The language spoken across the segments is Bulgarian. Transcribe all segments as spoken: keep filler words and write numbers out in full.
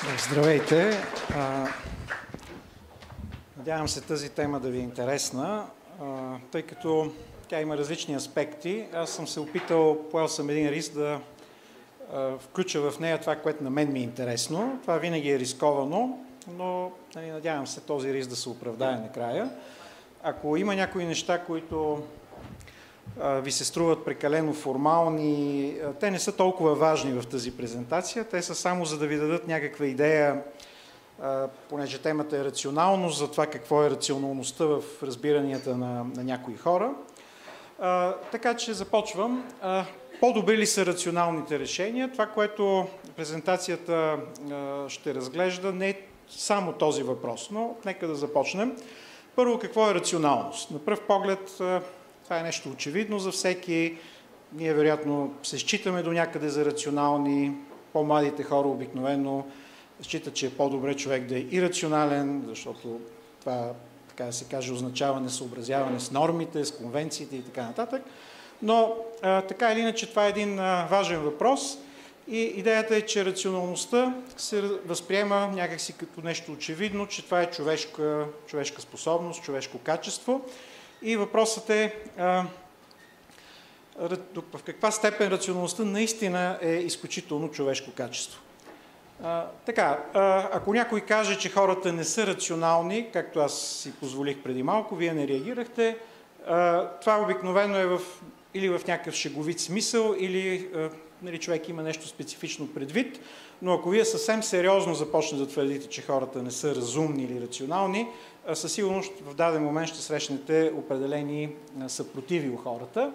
Здравейте! Надявам се тази тема да ви е интересна, тъй като тя има различни аспекти. Аз съм се опитал, поел съм един риск да включа в нея това, което на мен ми е интересно. Това винаги е рисковано, но нали, надявам се този риск да се оправдае накрая. Ако има някои неща, които ви се струват прекалено формални, те не са толкова важни в тази презентация, те са само за да ви дадат някаква идея, понеже темата е рационалност, за това какво е рационалността в разбиранията на, на някои хора. А, така че започвам. А, по-добри ли са рационалните решения? Това, което презентацията а, ще разглежда, не е само този въпрос, но нека да започнем. Първо, какво е рационалност? На пръв поглед, а, това е нещо очевидно за всеки. Ние вероятно се считаме до някъде за рационални. По-младите хора обикновено считат, че е по-добре човек да е ирационален, защото това, така да се каже, означава несъобразяване с нормите, с конвенциите и така нататък. Но а, така или иначе това е един а, важен въпрос и идеята е, че рационалността се възприема някакси като нещо очевидно, че това е човешка, човешка способност, човешко качество. И въпросът е а, в каква степен рационалността наистина е изключително човешко качество. А, така, а, ако някой каже, че хората не са рационални, както аз си позволих преди малко, вие не реагирахте, а, това обикновено е в, или в някакъв шеговит смисъл, или а, нали, човек има нещо специфично предвид, но ако вие съвсем сериозно започнете да твърдите, че хората не са разумни или рационални, а, със сигурност в даден момент ще срещнете определени а, съпротиви у хората.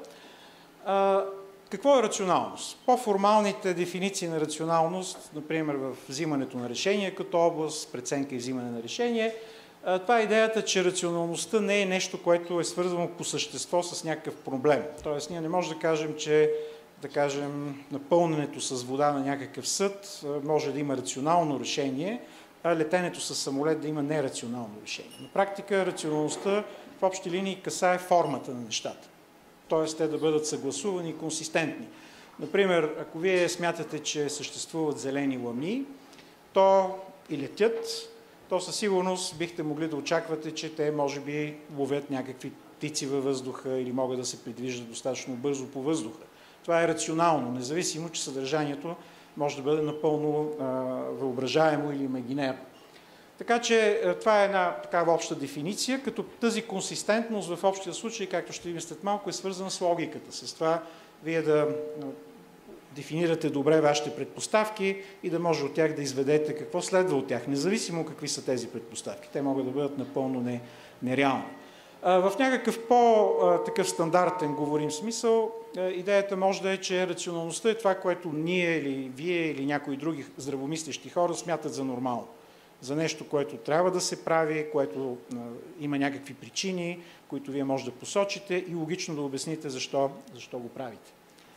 А, Какво е рационалност? По-формалните дефиниции на рационалност, например в взимането на решение като област, преценка и взимане на решение, това е идеята, че рационалността не е нещо, което е свързано по същество с някакъв проблем. Тоест, ние не можем да кажем, че да кажем, напълненето с вода на някакъв съд може да има рационално решение, а летенето с самолет да има нерационално решение. На практика рационалността в общи линии касае формата на нещата. Т.е. те да бъдат съгласувани и консистентни. Например, ако вие смятате, че съществуват зелени лами, то и летят, то със сигурност бихте могли да очаквате, че те може би ловят някакви птици във въздуха или могат да се придвижат достатъчно бързо по въздуха. Това е рационално, независимо, че съдържанието може да бъде напълно а, въображаемо или имагинерно. Така че това е една такава обща дефиниция, като тази консистентност в общия случай, както ще видим след малко, е свързана с логиката. С това вие да дефинирате добре вашите предпоставки и да може от тях да изведете какво следва от тях, независимо какви са тези предпоставки. Те могат да бъдат напълно не, нереални. В някакъв по-такъв стандартен, говорим смисъл, идеята може да е, че рационалността е това, което ние или вие или някои други здравомислещи хора смятат за нормално. За нещо, което трябва да се прави, което а, има някакви причини, които вие може да посочите и логично да обясните защо, защо го правите.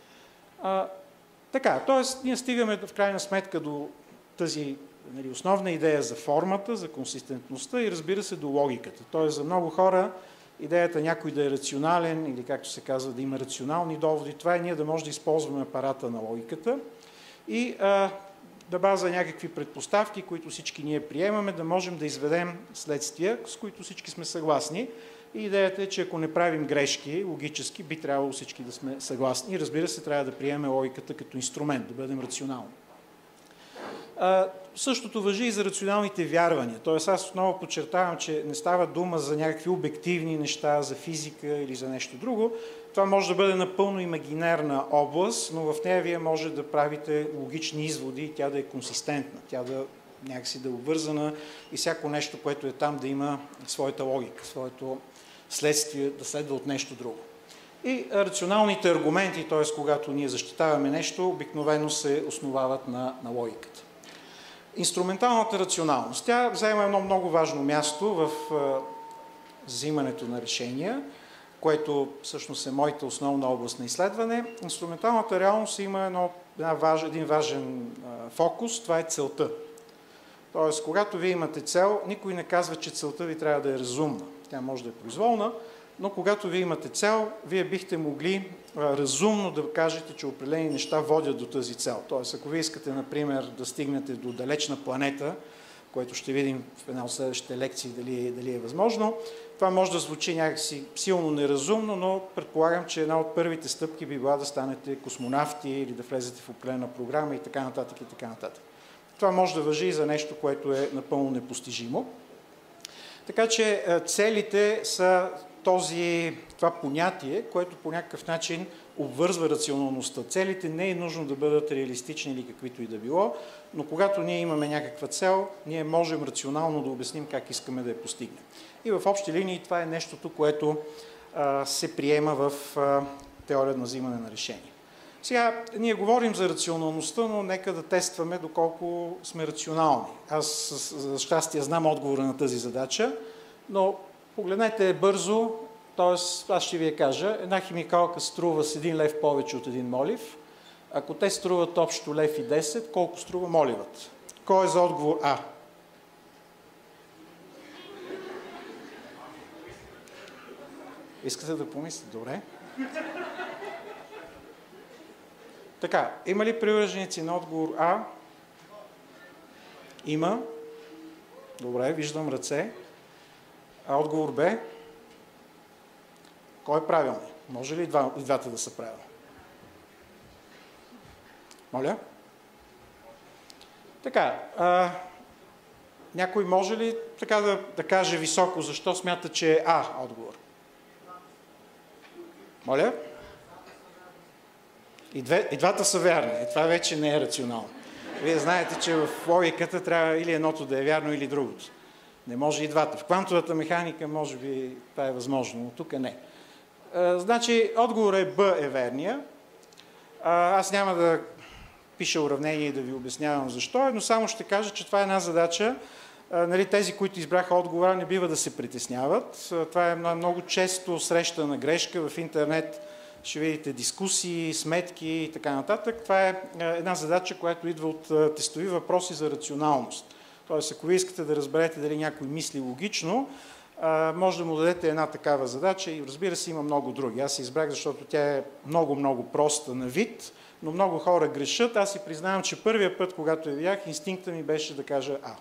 А, така, т.е. ние стигаме в крайна сметка до тази нали, основна идея за формата, за консистентността и разбира се до логиката. Т.е. за много хора идеята някой да е рационален или както се казва да има рационални доводи, това е ние да може да използваме апарата на логиката и а, да база някакви предпоставки, които всички ние приемаме, да можем да изведем следствия, с които всички сме съгласни. И идеята е, че ако не правим грешки, логически, би трябвало всички да сме съгласни. И разбира се, трябва да приемем логиката като инструмент, да бъдем рационални. А, същото важи и за рационалните вярвания. Тоест аз отново подчертавам, че не става дума за някакви обективни неща, за физика или за нещо друго. Това може да бъде напълно имагинерна област, но в нея вие може да правите логични изводи и тя да е консистентна, тя да някакси да е обвързана и всяко нещо, което е там, да има своята логика, своето следствие, да следва от нещо друго. И рационалните аргументи, т.е. когато ние защитаваме нещо, обикновено се основават на, на логиката. Инструменталната рационалност. Тя заема едно много важно място в а, взимането на решения, което всъщност е моята основна област на изследване. Инструменталната реалност има едно, една важ, един важен а, фокус, това е целта. Тоест, когато вие имате цел, никой не казва, че целта ви трябва да е разумна. Тя може да е произволна, но когато вие имате цел, вие бихте могли а, разумно да кажете, че определени неща водят до тази цел. Тоест, ако вие искате, например, да стигнете до далечна планета, което ще видим в една от следващите лекции дали, дали е възможно, това може да звучи някакси силно неразумно, но предполагам, че една от първите стъпки би била да станете космонавти или да влезете в определена програма и така нататък и така нататък. Това може да важи и за нещо, което е напълно непостижимо. Така че целите са този, това понятие, което по някакъв начин обвързва рационалността. Целите не е нужно да бъдат реалистични или каквито и да било, но когато ние имаме някаква цел, ние можем рационално да обясним как искаме да я постигнем. И в общи линии това е нещото, което а, се приема в а, теория на взимане на решение. Сега, ние говорим за рационалността, но нека да тестваме доколко сме рационални. Аз за щастие знам отговора на тази задача, но погледнете бързо, т.е. аз ще ви я кажа, една химикалка струва с един лев повече от един молив. Ако те струват общо лев и десет, колко струва моливът? Кой е за отговор А? Искате да помислите? Добре. Така, има ли привърженици на отговор А? Има. Добре, виждам ръце. А отговор Б? Кой е правилният? Може ли и двата да са правилни? Моля? Така, а, някой може ли така да, да каже високо, защо смята, че е А отговор? Моля? И, две, и двата са вярни. И това вече не е рационално. Вие знаете, че в логиката трябва или едното да е вярно, или другото. Не може и двата. В квантовата механика може би това е възможно, но тук не. А, значи, отговор е Б е верния. А, аз няма да пиша уравнение и да ви обяснявам защо, но само ще кажа, че това е една задача. А, нали, тези, които избраха отговора, не бива да се притесняват. А, това е много често срещана грешка в интернет. Ще видите дискусии, сметки и така нататък. Това е една задача, която идва от тестови въпроси за рационалност. Тоест, ако ви искате да разберете дали някой мисли логично, може да му дадете една такава задача и разбира се има много други. Аз се избрах, защото тя е много-много проста на вид, но много хора грешат. Аз си признавам, че първия път, когато я видях, инстинкта ми беше да кажа А.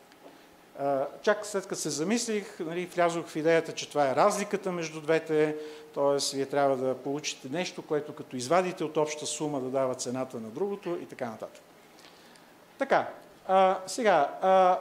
Чак след като се замислих, нали, влязох в идеята, че това е разликата между двете, т.е. вие трябва да получите нещо, което като извадите от обща сума да дава цената на другото и така нататък. Така, а, сега, а,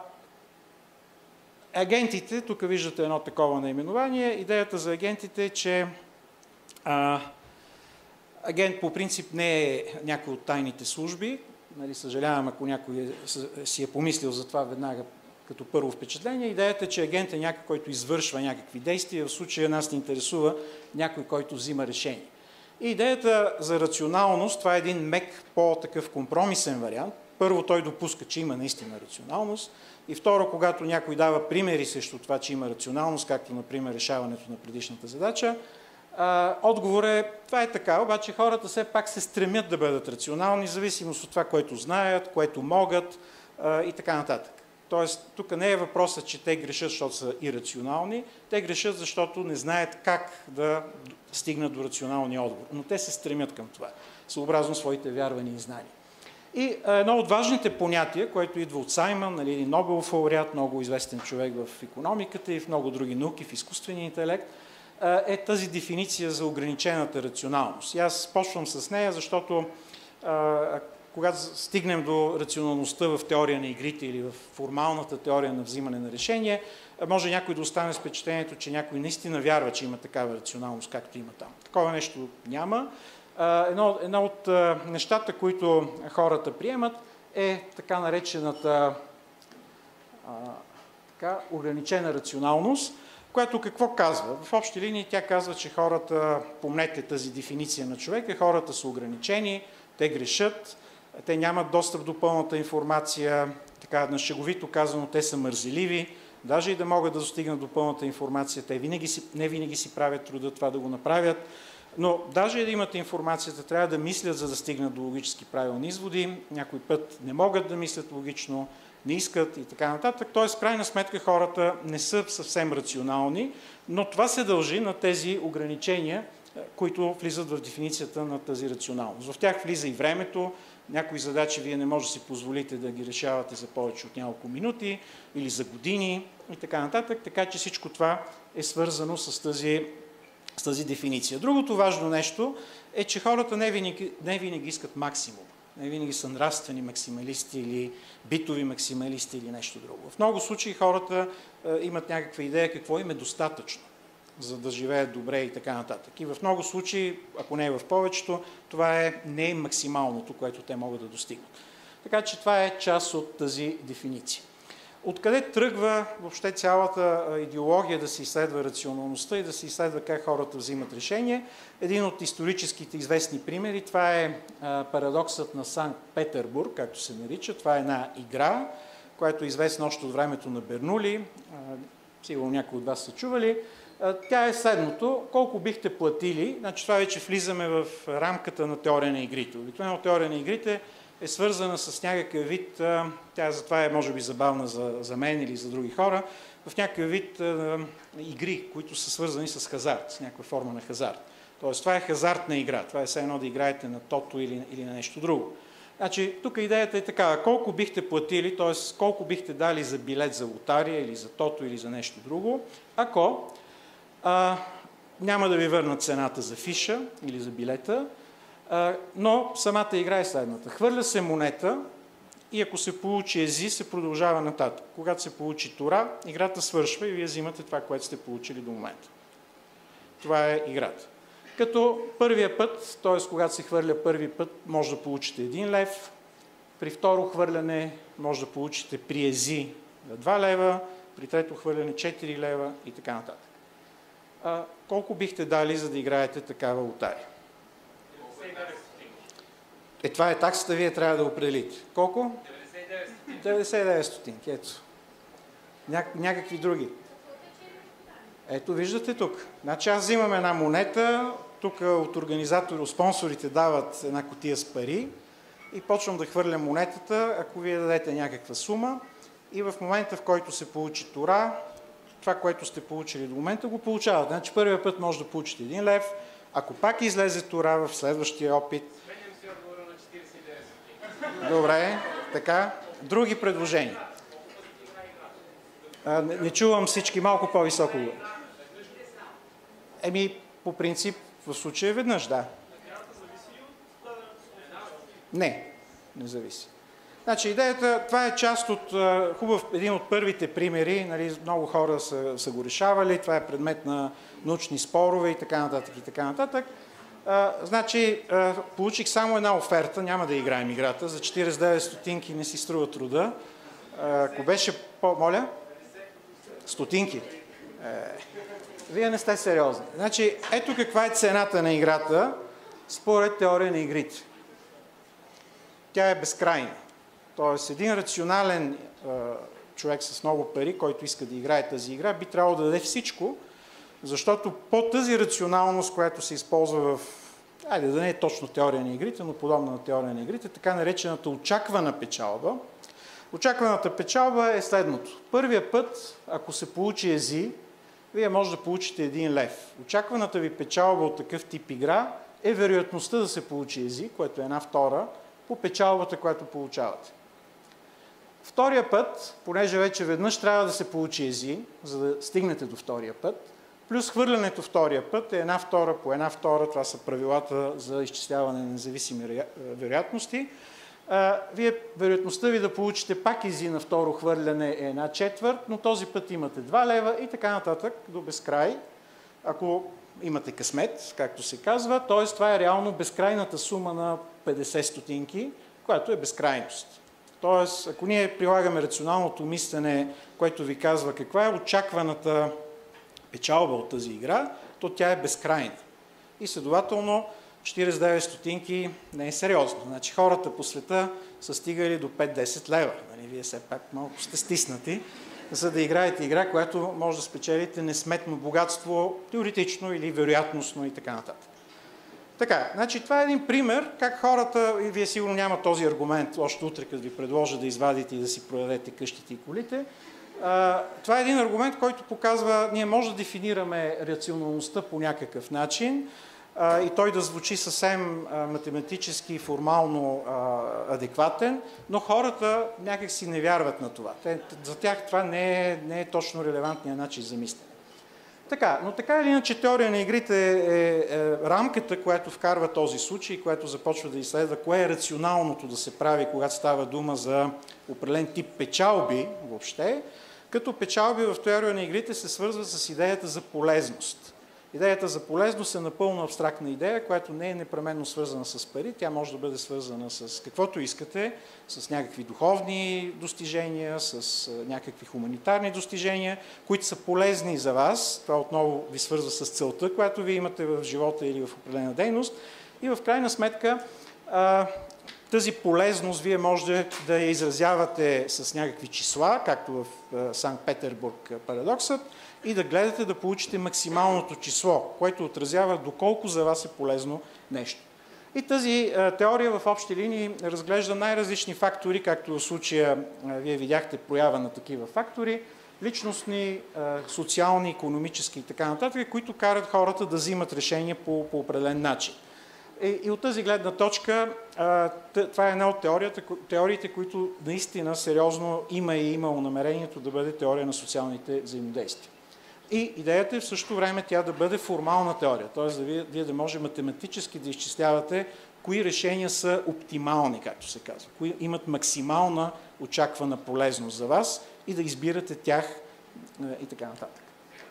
агентите, тук виждате едно такова наименование. Идеята за агентите е, че а, агент по принцип не е някой от тайните служби. Нали, съжалявам, ако някой си е помислил за това веднага като първо впечатление. Идеята е, че агент е някой, който извършва някакви действия. В случая нас ни интересува някой, който взима решение. И идеята за рационалност, това е един мек, по-такъв компромисен вариант. Първо, той допуска, че има наистина рационалност. И второ, когато някой дава примери срещу това, че има рационалност, както, например, решаването на предишната задача, отговор е, това е така, обаче хората все пак се стремят да бъдат рационални, в зависимост от това, което знаят, което могат и така нататък. Тоест, тук не е въпросът, че те грешат, защото са ирационални, те грешат, защото не знаят как да стигнат до рационалния отговор. Но те се стремят към това, съобразно своите вярвания и знания. И едно от важните понятия, което идва от Саймън, нали, Нобелов лауреат, много известен човек в икономиката и в много други науки, в изкуствения интелект, е тази дефиниция за ограничената рационалност. И аз почвам с нея, защото когато стигнем до рационалността в теория на игрите или в формалната теория на взимане на решение, може някой да остане с впечатлението, че някой наистина вярва, че има такава рационалност, както има там. Такова нещо няма. Едно, едно от нещата, които хората приемат, е така наречената а, така, ограничена рационалност, която какво казва? В общи линии тя казва, че хората, помнете тази дефиниция на човека, хората са ограничени, те грешат, те нямат достъп до пълната информация, така на шеговито казано, те са мързеливи, даже и да могат да достигнат до пълната информация, те винаги си, не винаги си правят труда това да го направят. Но даже и да имате информацията, трябва да мислят, за да стигнат до логически правилни изводи. Някой път не могат да мислят логично, не искат и така нататък. Тоест, в крайна сметка, хората не са съвсем рационални, но това се дължи на тези ограничения, които влизат в дефиницията на тази рационалност. В тях влиза и времето. Някои задачи вие не може да си позволите да ги решавате за повече от няколко минути или за години и така нататък. Така че всичко това е свързано с тази, с тази дефиниция. Другото важно нещо е, че хората не винаги, не винаги искат максимум. Не винаги са нравствени максималисти или битови максималисти или нещо друго. В много случаи хората е, имат някаква идея какво им е достатъчно, за да живеят добре и така нататък. И в много случаи, ако не е в повечето, това е не е максималното, което те могат да достигнат. Така че това е част от тази дефиниция. Откъде тръгва въобще цялата идеология да се изследва рационалността и да се изследва как хората взимат решение? Един от историческите известни примери, това е парадоксът на Санкт-Петербург, както се нарича. Това е една игра, която е известна още от времето на Бернули. Сигурно някои от вас са чували. Тя е следното. Колко бихте платили? Значи това вече влизаме в рамката на теория на игрите. Обикновено теория на игрите е свързана с някакъв вид, тя затова е може би забавна за, за мен или за други хора, в някакъв вид а, игри, които са свързани с хазарт, с някаква форма на хазарт. Тоест това е хазартна игра, това е все едно да играете на тото или, или на нещо друго. Значи тук идеята е такава, колко бихте платили, т.е. колко бихте дали за билет за лотария или за тото или за нещо друго, ако а, няма да ви върнат цената за фиша или за билета, но самата игра е следната. Хвърля се монета и ако се получи ези, се продължава нататък. Когато се получи тура, играта свършва и вие взимате това, което сте получили до момента. Това е играта. Като първия път, т.е. когато се хвърля първи път, може да получите един лев, при второ хвърляне може да получите при ези два лева, при трето хвърляне четири лева и така нататък. А, колко бихте дали, за да играете такава лотария? Е, това е таксата, вие трябва да определите. Колко? деветдесет и девет стотинки. Ето. Ня, някакви други. Ето, виждате тук. Значи аз взимам една монета, тук от организатори, от спонсорите дават една кутия с пари и почвам да хвърлям монетата, ако вие дадете някаква сума и в момента, в който се получи тура, това, което сте получили до момента, го получавате. Значи първия път може да получите един лев, ако пак излезе тура в следващия опит. Добре, така. Други предложения? А, не, не чувам всички, малко по-високо. Еми, по принцип, в случая веднъж, да. Не, не зависи. Значи, идеята, това е част от хубав, един от първите примери, нали, много хора са, са го решавали, това е предмет на научни спорове и така нататък и така нататък. А, значи, а, получих само една оферта, няма да играем играта, за четиридесет и девет стотинки не си струва труда. А, ако беше по... Моля? Стотинки. Е, вие не сте сериозни. Значи, ето каква е цената на играта според теория на игрите. Тя е безкрайна. Тоест, един рационален а, човек с много пари, който иска да играе тази игра, би трябвало да даде всичко, защото по тази рационалност, която се използва в, айде да не е точно теория на игрите, но подобна на теория на игрите, така наречената очаквана печалба. Очакваната печалба е следното. Първия път, ако се получи ези, вие може да получите един лев. Очакваната ви печалба от такъв тип игра е вероятността да се получи ези, което е една втора, по печалбата, която получавате. Втория път, понеже вече веднъж трябва да се получи ези, за да стигнете до втория път, плюс хвърлянето втория път е една втора по една втора, това са правилата за изчисляване на независими вероятности. Вие, вероятността ви да получите пак ези на второ хвърляне е една четвърт, но този път имате два лева и така нататък до безкрай, ако имате късмет, както се казва, т.е. това е реално безкрайната сума на петдесет стотинки, която е безкрайност. Тоест, ако ние прилагаме рационалното мислене, което ви казва каква е очакваната печалба от тази игра, то тя е безкрайна. И следователно, четиридесет и девет стотинки не е сериозно. Значи хората по света са стигали до пет-десет лева. Нали, вие все пак малко сте стиснати, за да играете игра, която може да спечелите несметно богатство, теоретично или вероятностно и така нататък. Така, значи това е един пример как хората, и вие сигурно няма този аргумент, още утре, като ви предложа да извадите и да си продадете къщите и колите. А, това е един аргумент, който показва, ние може да дефинираме рационалността по някакъв начин а, и той да звучи съвсем а, математически и формално а, адекватен, но хората някак си не вярват на това. Те, за тях това не е, не е точно релевантният начин за мислене. Така, но така или иначе теория на игрите е, е, е рамката, която вкарва този случай, която започва да изследва кое е рационалното да се прави, когато става дума за определен тип печалби въобще, като печалби в теория на игрите се свързва с идеята за полезност. Идеята за полезност е напълно абстрактна идея, която не е непременно свързана с пари, тя може да бъде свързана с каквото искате, с някакви духовни достижения, с някакви хуманитарни достижения, които са полезни за вас. Това отново ви свързва с целта, която ви имате в живота или в определена дейност. И в крайна сметка тази полезност вие можете да я изразявате с някакви числа, както в Санкт-Петербург парадоксът, и да гледате да получите максималното число, което отразява доколко за вас е полезно нещо. И тази а, теория в общи линии разглежда най-различни фактори, както в случая а, вие видяхте проява на такива фактори, личностни, а, социални, икономически и така нататък, които карат хората да взимат решения по, по определен начин. И, и от тази гледна точка, а, това е една от теорията, теориите, които наистина сериозно има и имало намерението да бъде теория на социалните взаимодействия. И идеята е в същото време тя да бъде формална теория, т.е. да вие, вие да може математически да изчислявате кои решения са оптимални, както се казва, кои имат максимална очаквана полезност за вас и да избирате тях и така нататък.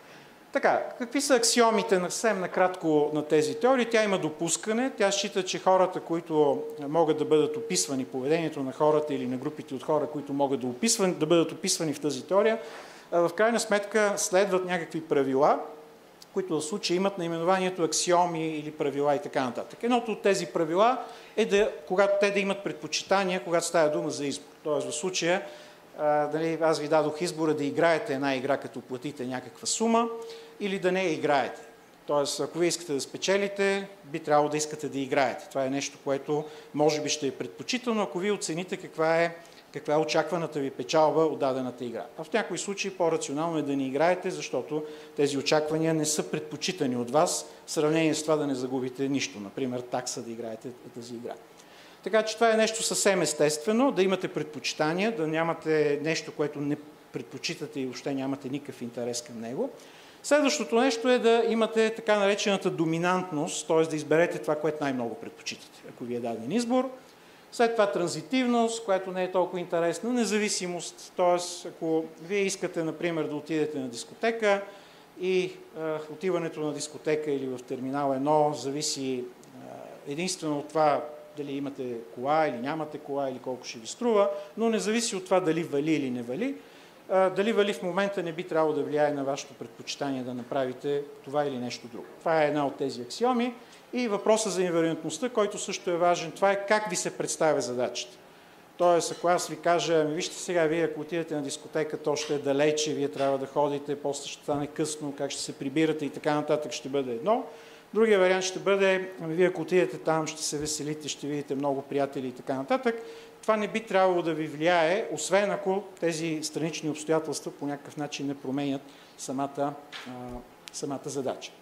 Така, какви са аксиомите съвсем накратко на тези теории? Тя има допускане, тя счита, че хората, които могат да бъдат описвани, поведението на хората или на групите от хора, които могат да, описвани, да бъдат описвани в тази теория, в крайна сметка следват някакви правила, които в случая имат наименованието аксиоми или правила и така нататък. Едното от тези правила е да, когато те да имат предпочитания, когато става дума за избор. Тоест в случая, а, дали, аз ви дадох избора да играете една игра, като платите някаква сума, или да не я играете. Тоест, ако вие искате да спечелите, би трябвало да искате да играете. Това е нещо, което може би ще е предпочитано, ако вие оцените каква е каква е очакваната ви печалба от дадената игра. А в някои случаи по-рационално е да не играете, защото тези очаквания не са предпочитани от вас, в сравнение с това да не загубите нищо, например такса да играете тази игра. Така че това е нещо съвсем естествено, да имате предпочитания, да нямате нещо, което не предпочитате и въобще нямате никакъв интерес към него. Следващото нещо е да имате така наречената доминантност, т.е. да изберете това, което най-много предпочитате, ако ви е даден избор. След това транзитивност, която не е толкова интересна, независимост, т.е. ако вие искате, например, да отидете на дискотека и е, отиването на дискотека или в терминал едно зависи е, единствено от това дали имате кола или нямате кола или колко ще ви струва, но не зависи от това дали вали или не вали. Е, дали вали в момента не би трябвало да влияе на вашето предпочитание да направите това или нещо друго. Това е една от тези аксиоми. И въпросът за инвариантността, който също е важен, това е как ви се представя задачата. Тоест, ако аз ви кажа, ами вижте сега, вие ако отидете на дискотека, то ще е далече, вие трябва да ходите, после ще стане късно, как ще се прибирате и така нататък ще бъде едно. Другия вариант ще бъде, ами вие ако отидете там, ще се веселите, ще видите много приятели и така нататък. Това не би трябвало да ви влияе, освен ако тези странични обстоятелства по някакъв начин не променят самата, а, самата задача.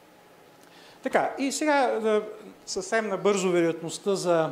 Така, и сега съвсем набързо вероятността за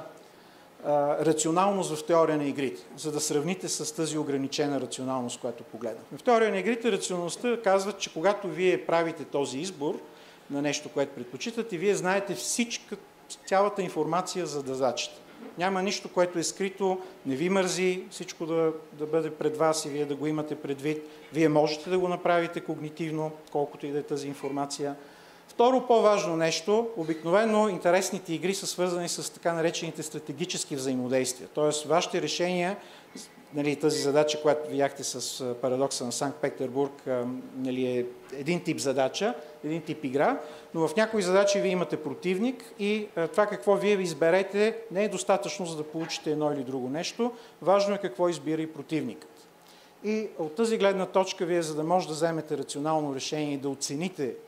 а, рационалност в теория на игрите, за да сравните с тази ограничена рационалност, която погледнахме. В теория на игрите рационалността казва, че когато вие правите този избор на нещо, което предпочитате, вие знаете всичка, цялата информация за задачата. Няма нищо, което е скрито, не ви мързи всичко да, да бъде пред вас и вие да го имате предвид. Вие можете да го направите когнитивно, колкото и да е тази информация. Второ по-важно нещо, обикновено интересните игри са свързани с така наречените стратегически взаимодействия. Тоест, вашите решения, нали, тази задача, която видяхте с парадокса на Санкт-Петербург, нали, е един тип задача, един тип игра, но в някои задачи вие имате противник и това какво вие изберете не е достатъчно, за да получите едно или друго нещо. Важно е какво избира и противникът. И от тази гледна точка вие, за да може да вземете рационално решение и да оцените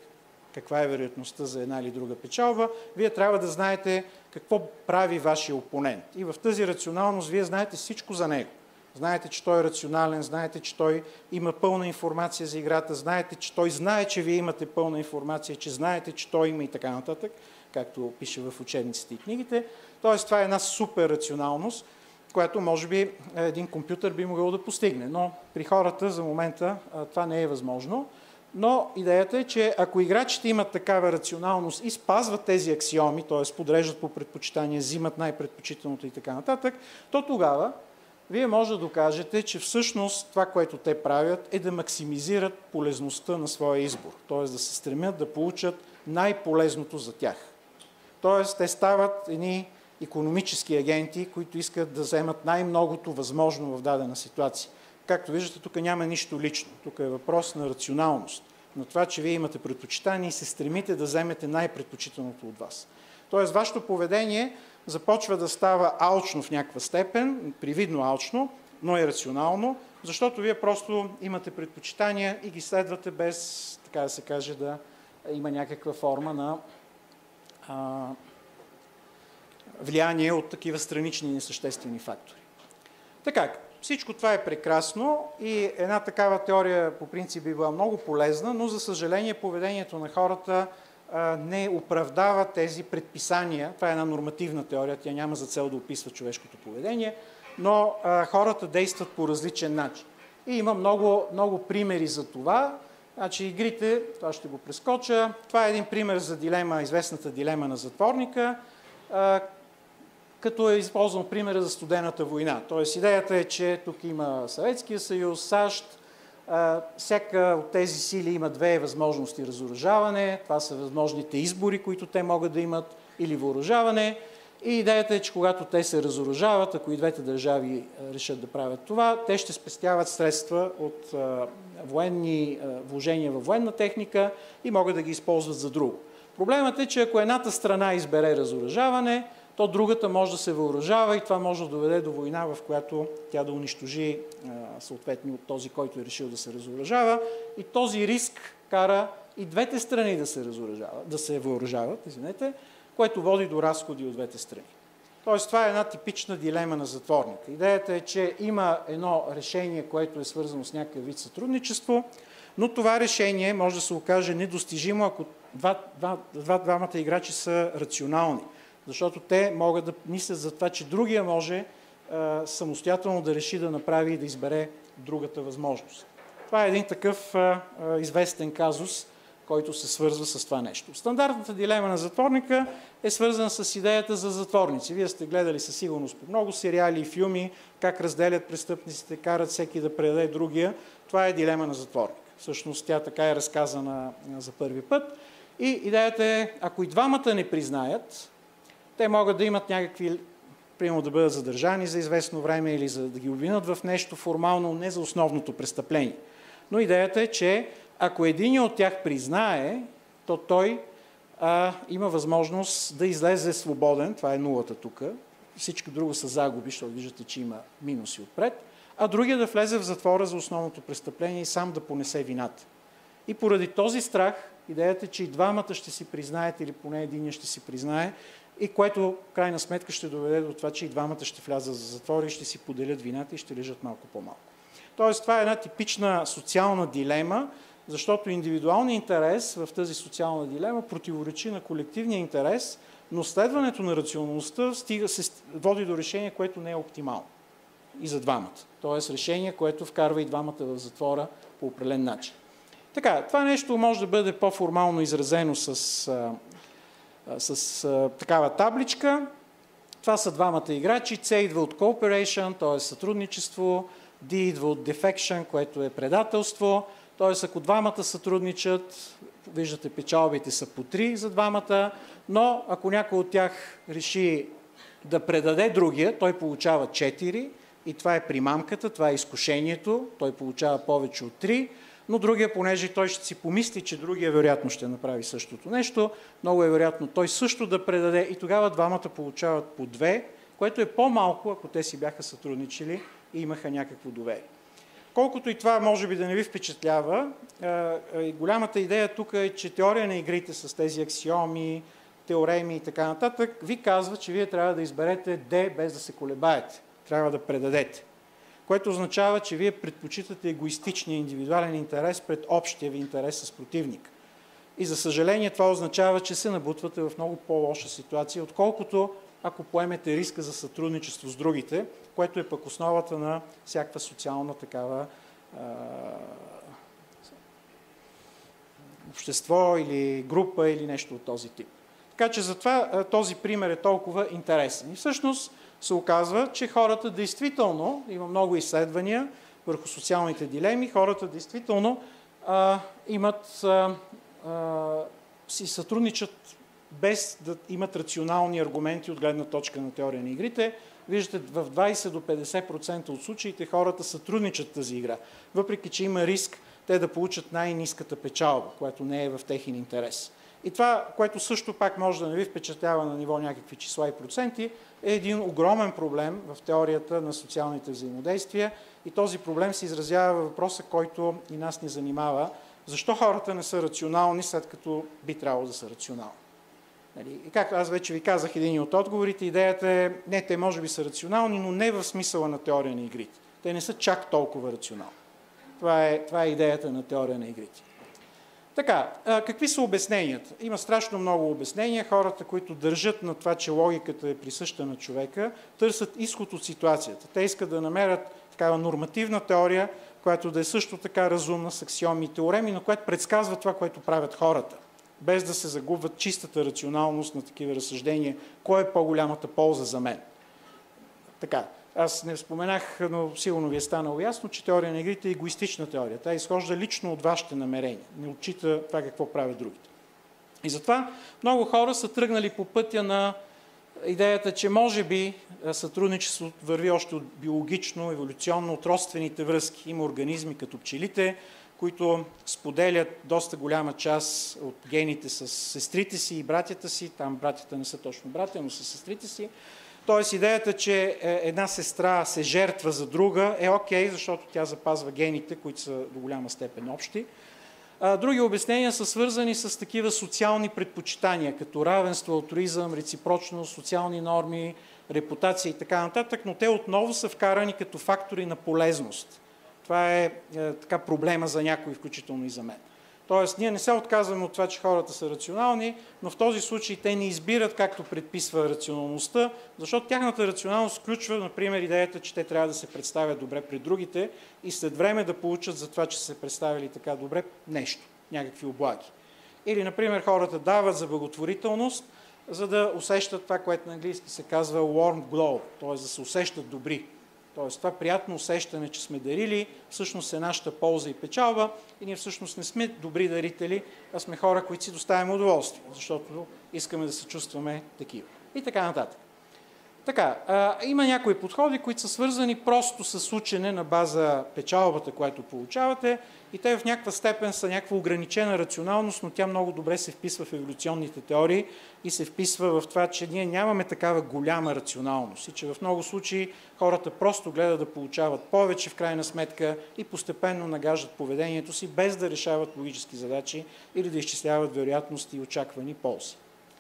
каква е вероятността за една или друга печалба, вие трябва да знаете какво прави вашия опонент. И в тази рационалност вие знаете всичко за него. Знаете, че той е рационален, знаете, че той има пълна информация за играта, знаете, че той знае, че вие имате пълна информация, че знаете, че той има и така нататък, както пише в учебниците и книгите. Тоест, това е една супер рационалност, която може би един компютър би могъл да постигне. Но при хората за момента това не е възможно. Но идеята е, че ако играчите имат такава рационалност и спазват тези аксиоми, т.е. подреждат по предпочитание, взимат най-предпочитаното и така нататък, то тогава вие може да докажете, че всъщност това, което те правят, е да максимизират полезността на своя избор. Т.е. да се стремят да получат най-полезното за тях. Т.е. те стават едни икономически агенти, които искат да вземат най-многото възможно в дадена ситуация. Както виждате, тук няма нищо лично. Тук е въпрос на рационалност. На това, че вие имате предпочитание и се стремите да вземете най-предпочитаното от вас. Тоест, вашето поведение започва да става алчно в някаква степен, привидно алчно, но и рационално, защото вие просто имате предпочитания и ги следвате без, така да се каже, да има някаква форма на а, влияние от такива странични и несъществени фактори. Така, всичко това е прекрасно и една такава теория по принцип би била много полезна, но за съжаление поведението на хората а, не оправдава тези предписания. Това е една нормативна теория, тя няма за цел да описва човешкото поведение, но а, хората действат по различен начин. И има много, много примери за това. Значи игрите, това ще го прескоча, това е един пример за дилема, известната дилема на затворника, а, като е използван примера за студената война. Тоест идеята е, че тук има Съветския съюз, САЩ, а, всяка от тези сили има две възможности: разоръжаване, това са възможните избори, които те могат да имат, или въоръжаване. И идеята е, че когато те се разоръжават, ако и двете държави решат да правят това, те ще спестяват средства от а, военни а, вложения във военна техника и могат да ги използват за друго. Проблемът е, че ако едната страна избере разоръжаване, то другата може да се въоръжава и това може да доведе до война, в която тя да унищожи съответно от този, който е решил да се разоръжава. И този риск кара и двете страни да се разоръжават, да се въоръжават, извинете, което води до разходи от двете страни. Тоест, това е една типична дилема на затворника. Идеята е, че има едно решение, което е свързано с някакъв вид сътрудничество, но това решение може да се окаже недостижимо, ако два, два, два, двамата играчи са рационални. Защото те могат да мислят за това, че другия може а, самостоятелно да реши да направи и да избере другата възможност. Това е един такъв а, а, известен казус, който се свързва с това нещо. Стандартната дилема на затворника е свързана с идеята за затворници. Вие сте гледали със сигурност по много сериали и филми, как разделят престъпниците, карат всеки да предаде другия. Това е дилема на затворника. Всъщност тя така е разказана за първи път. И идеята е, ако и двамата не признаят, те могат да имат някакви, примерно да бъдат задържани за известно време или за да ги обвинят в нещо формално, не за основното престъпление. Но идеята е, че ако един от тях признае, то той а, има възможност да излезе свободен, това е нулата тук, всичко друго са загуби, защото виждате, че има минуси отпред, а другия да влезе в затвора за основното престъпление и сам да понесе вината. И поради този страх, идеята е, че и двамата ще си признаят, или поне единия ще си признае, и което в крайна сметка ще доведе до това, че и двамата ще влязат за затвора и ще си поделят вината и ще лежат малко по-малко. Тоест, това е една типична социална дилема, защото индивидуалният интерес в тази социална дилема противоречи на колективния интерес, но следването на рационалността стига, се води до решение, което не е оптимално и за двамата. Тоест решение, което вкарва и двамата в затвора по определен начин. Така, това нещо може да бъде по-формално изразено с, с, с такава табличка. Това са двамата играчи. C идва от cooperation, т.е. сътрудничество, D идва от defection, което е предателство. Т.е. ако двамата сътрудничат, виждате, печалбите са по три за двамата, но ако някой от тях реши да предаде другия, той получава четири и това е примамката, това е изкушението, той получава повече от три, но другия, понеже той ще си помисли, че другия вероятно ще направи същото нещо, много е вероятно той също да предаде и тогава двамата получават по две, което е по-малко, ако те си бяха сътрудничили и имаха някакво доверие. колкото и това може би да не ви впечатлява, голямата идея тук е, че теория на игрите с тези аксиоми, теореми и така нататък, ви казва, че вие трябва да изберете D без да се колебаете. Трябва да предадете. Което означава, че вие предпочитате егоистичния индивидуален интерес пред общия ви интерес с противник. И за съжаление това означава, че се набутвате в много по-лоша ситуация, отколкото ако поемете риска за сътрудничество с другите, което е пък основата на всякаква социална такава а, общество или група или нещо от този тип. Така че затова този пример е толкова интересен. И всъщност се оказва, че хората действително, има много изследвания върху социалните дилеми, хората действително а, имат, а, а, си сътрудничат без да имат рационални аргументи от гледна точка на теория на игрите. Виждате, в двайсет до петдесет процента от случаите хората сътрудничат тази игра, въпреки че има риск те да получат най-ниската печалба, което не е в техен интерес. И това, което също пак може да не ви впечатлява на ниво някакви числа и проценти, е един огромен проблем в теорията на социалните взаимодействия. И този проблем се изразява във въпроса, който и нас ни занимава. Защо хората не са рационални, след като би трябвало да са рационални? И както аз вече ви казах, един от отговорите, идеята е, не, те може би са рационални, но не в смисъла на теория на игрите. Те не са чак толкова рационални. Това е, това е идеята на теория на игрите. Така, какви са обясненията? Има страшно много обяснения. Хората, които държат на това, че логиката е присъща на човека, търсят изход от ситуацията. Те искат да намерят такава нормативна теория, която да е също така разумна с аксиоми и теореми, но която предсказва това, което правят хората, без да се загубват чистата рационалност на такива разсъждения. Кой е по-голямата полза за мен? Така, аз не споменах, но сигурно ви е станало ясно, че теория на игрите е егоистична теория. Тя изхожда лично от вашите намерения, не отчита това какво правят другите. И затова много хора са тръгнали по пътя на идеята, че може би сътрудничеството върви още от биологично, еволюционно, от родствените връзки. Има организми като пчелите, които споделят доста голяма част от гените с сестрите си и братята си. Там братята не са точно братя, но са сестрите си. Тоест идеята, че една сестра се жертва за друга е окей, защото тя запазва гените, които са до голяма степен общи. Други обяснения са свързани с такива социални предпочитания, като равенство, алтруизъм, реципрочност, социални норми, репутация и така нататък, но те отново са вкарани като фактори на полезност. Това е, е така проблема за някой, включително и за мен. Тоест, ние не се отказваме от това, че хората са рационални, но в този случай те не избират както предписва рационалността, защото тяхната рационалност включва, например, идеята, че те трябва да се представят добре пред другите и след време да получат за това, че са се представили така добре нещо, някакви облаги. Или, например, хората дават за благотворителност, за да усещат това, което на английски се казва warm glow, т.е. да се усещат добри. Тоест, това приятно усещане, че сме дарили, всъщност е нашата полза и печалба и ние всъщност не сме добри дарители, а сме хора, които си доставяме удоволствие, защото искаме да се чувстваме такива. И така нататък. Така, а, има някои подходи, които са свързани просто с учене на база печалбата, която получавате, и те в някаква степен са някаква ограничена рационалност, но тя много добре се вписва в еволюционните теории и се вписва в това, че ние нямаме такава голяма рационалност и че в много случаи хората просто гледат да получават повече в крайна сметка и постепенно нагаждат поведението си, без да решават логически задачи или да изчисляват вероятности и очаквани ползи.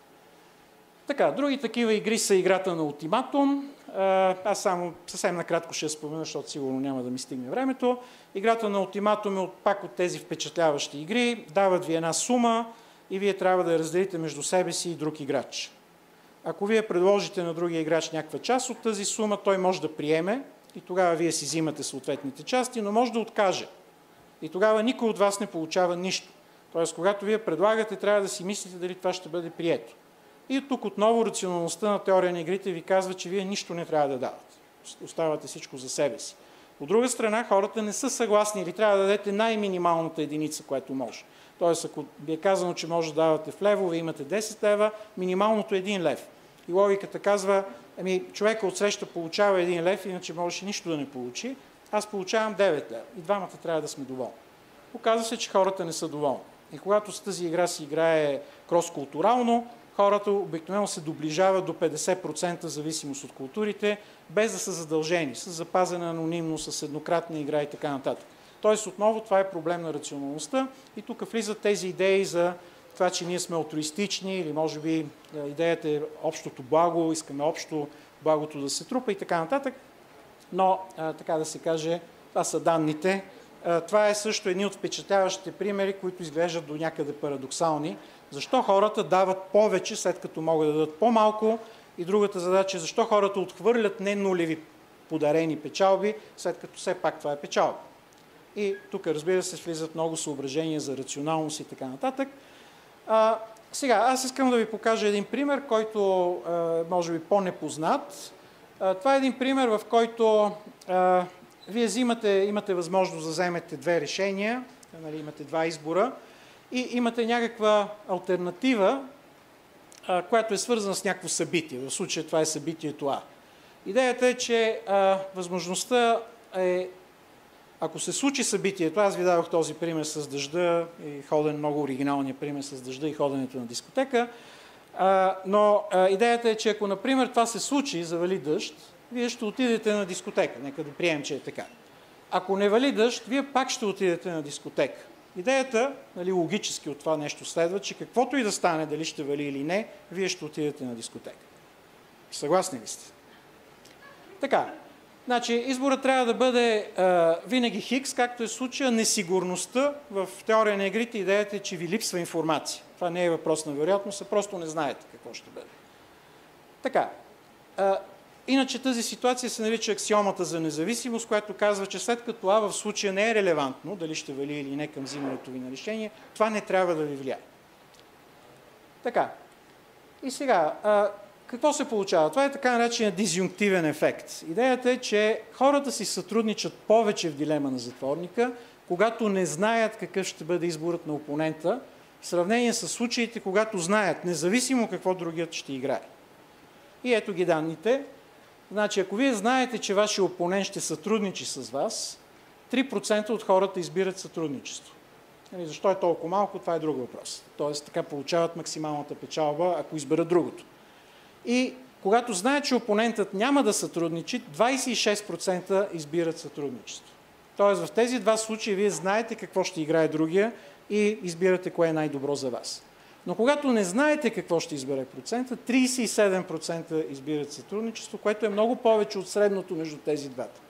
Така, други такива игри са играта на ултиматум. Аз само съвсем накратко ще я спомена, защото сигурно няма да ми стигне времето. Играта на ултиматум е от, пак от тези впечатляващи игри. Дават ви една сума и вие трябва да я разделите между себе си и друг играч. Ако вие предложите на другия играч някаква част от тази сума, той може да приеме и тогава вие си взимате съответните части, но може да откаже. И тогава никой от вас не получава нищо. Тоест, когато вие предлагате, трябва да си мислите дали това ще бъде прието. И тук отново рационалността на теория на игрите ви казва, че вие нищо не трябва да давате. Оставате всичко за себе си. От друга страна, хората не са съгласни или трябва да дадете най-минималната единица, което може. Тоест, ако ви е казано, че може да давате в левове, имате десет лева, минималното е един лев. И логиката казва, ами човека отсреща получава един лев, иначе можеше нищо да не получи. Аз получавам девет лева. И двамата трябва да сме доволни. Оказва се, че хората не са доволни. И когато с тази игра се играе крос-културално, хората обикновено се доближават до петдесет процента зависимост от културите, без да са задължени, с запазена анонимност, с еднократна игра и така нататък. Тоест, отново, това е проблем на рационалността и тук влизат тези идеи за това, че ние сме алтруистични или може би идеята е общото благо, искаме общо благото да се трупа и така нататък. Но, така да се каже, това са данните. Това е също едни от впечатляващите примери, които изглеждат до някъде парадоксални. Защо хората дават повече, след като могат да дадат по-малко? И другата задача е защо хората отхвърлят не нулеви подарени печалби, след като все пак това е печалба. И тук, разбира се, влизат много съображения за рационалност и така нататък. А, сега, аз искам да ви покажа един пример, който а, може би по-непознат. А, това е един пример, в който а, вие взимате, имате възможност да вземете две решения, нали, имате два избора и имате някаква алтернатива, а, която е свързана с някакво събитие. В случая това е събитието А. Идеята е, че а, възможността е, ако се случи събитието, аз ви дадох този пример с дъжда и ходен, много оригиналния пример с дъжда и ходенето на дискотека, а, но а, идеята е, че ако, например, това се случи, завали дъжд, вие ще отидете на дискотека. Нека да приемем, че е така. Ако не вали дъжд, вие пак ще отидете на дискотека. Идеята, нали, логически от това нещо следва, че каквото и да стане, дали ще вали или не, вие ще отидете на дискотека. Съгласни ли сте? Така. Значи, изборът трябва да бъде а, винаги хикс, както е в случая несигурността. В теория на игрите идеята е, че ви липсва информация. Това не е въпрос на вероятност, а просто не знаете какво ще бъде. Така. А, иначе тази ситуация се нарича аксиомата за независимост, която казва, че след като А в случая не е релевантно, дали ще вали или не към взимането ви на решение, това не трябва да ви влияе. Така. И сега... А, какво се получава? Това е така наречен дизюнктивен ефект. Идеята е, че хората си сътрудничат повече в дилема на затворника, когато не знаят какъв ще бъде изборът на опонента, в сравнение с случаите, когато знаят, независимо какво другият ще играе. И ето ги данните. Значи, ако вие знаете, че вашия опонент ще сътрудничи с вас, три процента от хората избират сътрудничество. Защо е толкова малко? Това е друг въпрос. Тоест, така получават максималната печалба, ако изберат другото. И когато знаят, че опонентът няма да сътрудничи, двадесет и шест процента избират сътрудничество. Тоест в тези два случая вие знаете какво ще играе другия и избирате кое е най-добро за вас. Но когато не знаете какво ще избере процента, тридесет и седем процента избират сътрудничество, което е много повече от средното между тези двата.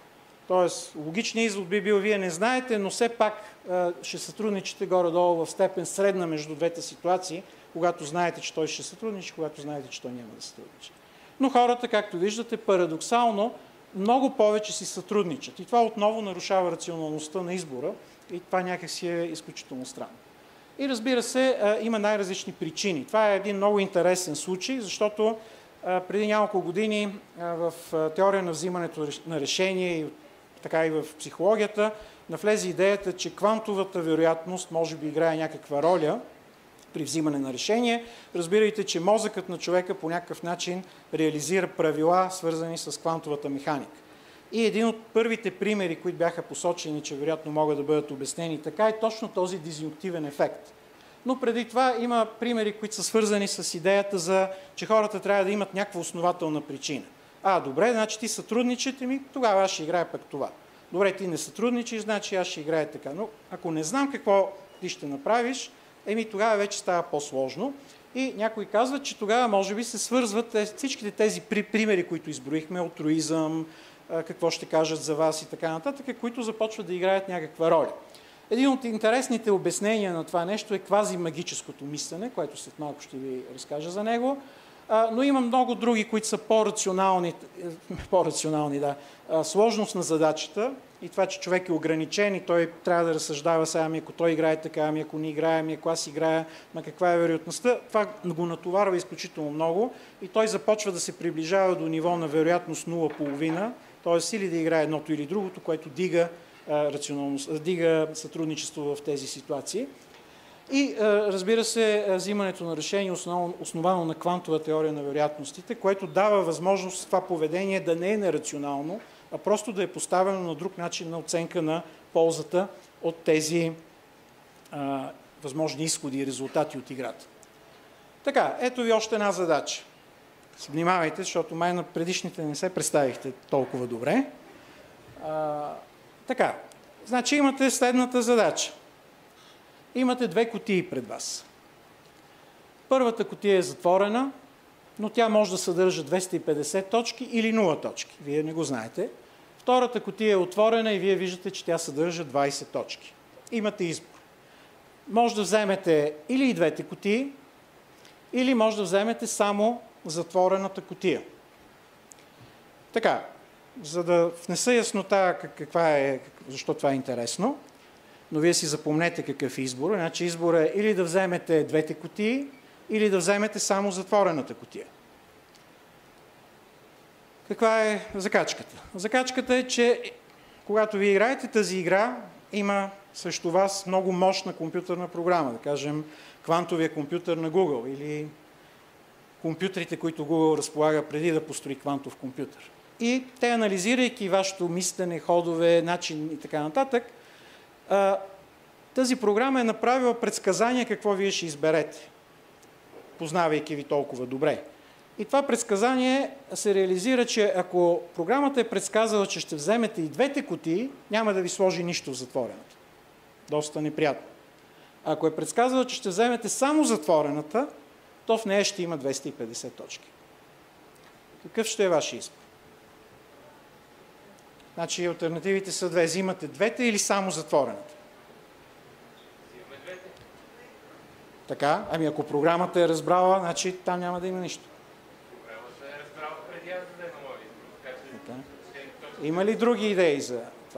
Тоест логичният извод би бил, вие не знаете, но все пак ще сътрудничите горе-долу в степен средна между двете ситуации, когато знаете, че той ще сътрудничи, когато знаете, че той няма да сътрудничи. Но хората, както виждате, парадоксално много повече си сътрудничат. И това отново нарушава рационалността на избора и това някакси е изключително странно. И разбира се, има най-различни причини. Това е един много интересен случай, защото преди няколко години в теория на взимането на решение и така и в психологията навлезе идеята, че квантовата вероятност може би играе някаква роля при взимане на решение. Разбирайте, че мозъкът на човека по някакъв начин реализира правила, свързани с квантовата механика. И един от първите примери, които бяха посочени, че вероятно могат да бъдат обяснени така, е точно този дизюнктивен ефект. Но преди това има примери, които са свързани с идеята за, че хората трябва да имат някаква основателна причина. А, добре, значи ти сътрудничите ми, тогава аз ще играя пък това. Добре, ти не сътрудничиш, значи аз ще играя така. Но ако не знам какво ти ще направиш, еми тогава вече става по-сложно. И някои казват, че тогава може би се свързват всичките тези примери, които изброихме, алтруизъм, какво ще кажат за вас и така нататък, които започват да играят някаква роля. Един от интересните обяснения на това нещо е квазимагическото мислене, което след малко ще ви разкажа за него. Но има много други, които са по-рационални, по-рационални, да, сложност на задачата и това, че човек е ограничен и той трябва да разсъждава сега, ами ако той играе така, ами ако не играе, ами ако аз играя, ма каква е вероятността, това го натоварва изключително много и той започва да се приближава до ниво на вероятност нула цяло и пет, т.е. или да играе едното или другото, което дига, рационалност, дига сътрудничество в тези ситуации. И разбира се, взимането на решение основано на квантова теория на вероятностите, което дава възможност това поведение да не е нерационално, а просто да е поставено на друг начин на оценка на ползата от тези а, възможни изходи и резултати от играта. Така, ето ви още една задача. Внимавайте, защото май на предишните не се представихте толкова добре. А, така, значи имате следната задача. Имате две кутии пред вас. Първата кутия е затворена, но тя може да съдържа двеста и петдесет точки или нула точки. Вие не го знаете. Втората кутия е отворена и вие виждате, че тя съдържа двайсет точки. Имате избор. Може да вземете или и двете кутии, или може да вземете само затворената кутия. Така, за да внеса яснота каква е, защо това е интересно, но вие си запомнете какъв избор. Значи избор е или да вземете двете кутии, или да вземете само затворената кутия. Каква е закачката? Закачката е, че когато ви играете тази игра, има срещу вас много мощна компютърна програма, да кажем квантовия компютър на Google или компютрите, които Google разполага преди да построи квантов компютър. И те, анализирайки вашето мислене, ходове, начин и така нататък, тази програма е направила предсказание какво вие ще изберете, познавайки ви толкова добре. И това предсказание се реализира, че ако програмата е предсказала, че ще вземете и двете кутии, няма да ви сложи нищо в затворената. Доста неприятно. Ако е предсказала, че ще вземете само затворената, то в нея ще има двеста и петдесет точки. Какъв ще е вашия избор? Значи алтернативите са две. Взимате двете или само затворената? Взимаме двете. Така, ами ако програмата е разбрала, значи там няма да има нищо. Програмата е разбрала преди аз да взема моя избор. Така че... Има ли други идеи за това?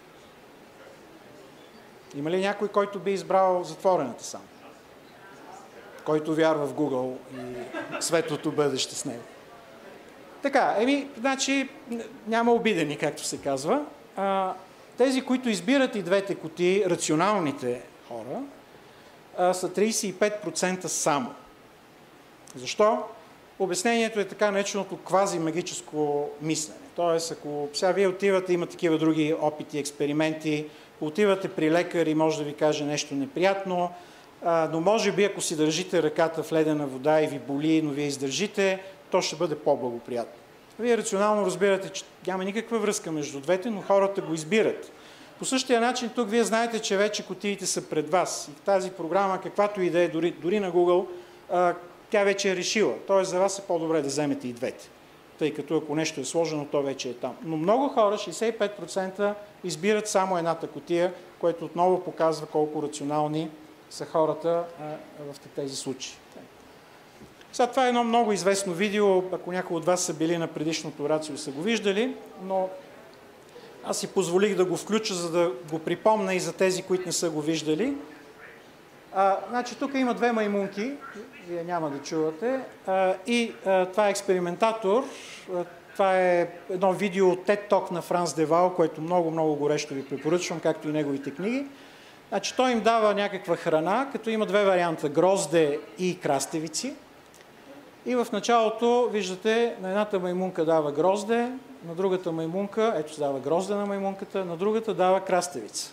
Има ли някой, който би избрал затворената само? Който вярва в Google и светлото бъдеще с него. Така, еми, значи няма обидени, както се казва. А, тези, които избират и двете кутии, рационалните хора, а, са трийсет и пет процента само. Защо? Обяснението е така нареченото квази-магическо мислене. Тоест, ако сега вие отивате, има такива други опити, експерименти, отивате при лекар и може да ви каже нещо неприятно, а, но може би, ако си държите ръката в ледена вода и ви боли, но вие издържите, то ще бъде по-благоприятно. Вие рационално разбирате, че няма никаква връзка между двете, но хората го избират. По същия начин тук вие знаете, че вече кутиите са пред вас. И в тази програма, каквато и да е, дори, дори на Google, а, тя вече е решила. Тоест за вас е по-добре да вземете и двете. Тъй като ако нещо е сложено, то вече е там. Но много хора, шейсет и пет процента, избират само едната кутия, което отново показва колко рационални са хората а, в тези случаи. Сега това е едно много известно видео, ако някои от вас са били на предишното рацио, са го виждали, но аз си позволих да го включа, за да го припомня и за тези, които не са го виждали. А, значи, тук има две маймунки, вие няма да чувате, а, и а, това е експериментатор. А, това е едно видео от TED Talk на Франс Девал, което много-много горещо ви препоръчвам, както и неговите книги. Значи, той им дава някаква храна, като има две варианта – грозде и краставици. И в началото, виждате, на едната маймунка дава грозде, на другата маймунка, ето дава грозде на маймунката, на другата дава краставица.